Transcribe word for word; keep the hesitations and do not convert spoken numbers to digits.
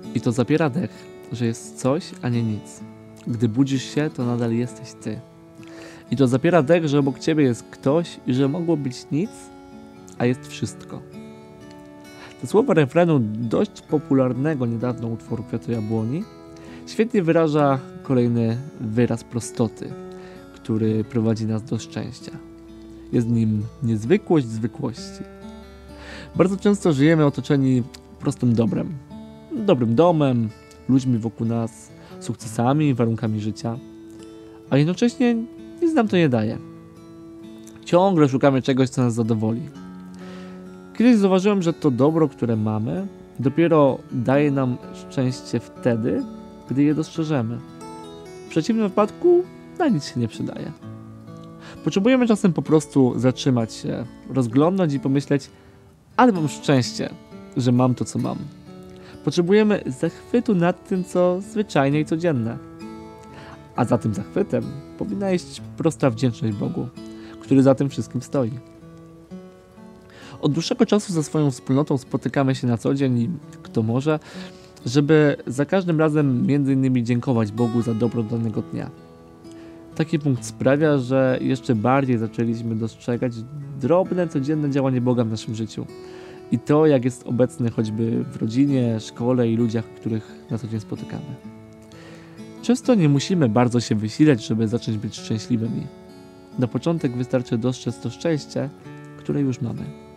I to zapiera dech, że jest coś, a nie nic. Gdy budzisz się, to nadal jesteś ty. I to zapiera dech, że obok ciebie jest ktoś i że mogło być nic, a jest wszystko. Te słowa refrenu dość popularnego niedawno utworu Kwiatu Jabłoni świetnie wyraża kolejny wyraz prostoty, który prowadzi nas do szczęścia. Jest nim niezwykłość zwykłości. Bardzo często żyjemy otoczeni prostym dobrem. Dobrym domem, ludźmi wokół nas, sukcesami, warunkami życia, a jednocześnie nic nam to nie daje. Ciągle szukamy czegoś, co nas zadowoli. Kiedyś zauważyłem, że to dobro, które mamy, dopiero daje nam szczęście wtedy, gdy je dostrzeżemy. W przeciwnym wypadku na nic się nie przydaje. Potrzebujemy czasem po prostu zatrzymać się, rozglądnąć i pomyśleć, ale mam szczęście, że mam to, co mam. Potrzebujemy zachwytu nad tym, co zwyczajne i codzienne. A za tym zachwytem powinna iść prosta wdzięczność Bogu, który za tym wszystkim stoi. Od dłuższego czasu ze swoją wspólnotą spotykamy się na co dzień i kto może, żeby za każdym razem między innymi dziękować Bogu za dobro danego dnia. Taki punkt sprawia, że jeszcze bardziej zaczęliśmy dostrzegać drobne, codzienne działanie Boga w naszym życiu. I to, jak jest obecny choćby w rodzinie, szkole i ludziach, których na co dzień spotykamy. Często nie musimy bardzo się wysilać, żeby zacząć być szczęśliwymi. Na początek wystarczy dostrzec to szczęście, które już mamy.